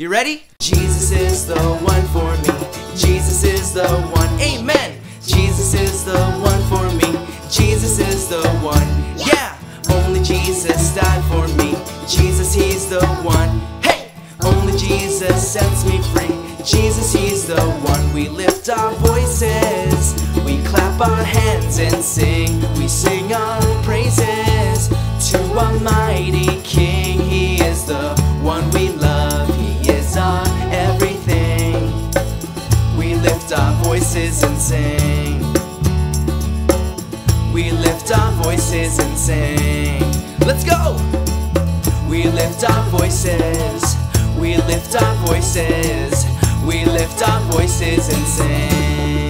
You ready? Jesus is the one for me. Jesus is the one. Amen. Jesus is the one for me. Jesus is the one. Yeah. Only Jesus died for me. Jesus, he's the one. Hey. Only Jesus sets me free. Jesus, he's the one. We lift our voices, we clap our hands and sing. We sing our praises to our mighty King. He is the one we love. He is our everything. We lift our voices and sing. We lift our voices and sing. Let's go! We lift our voices. We lift our voices. We lift our voices and sing.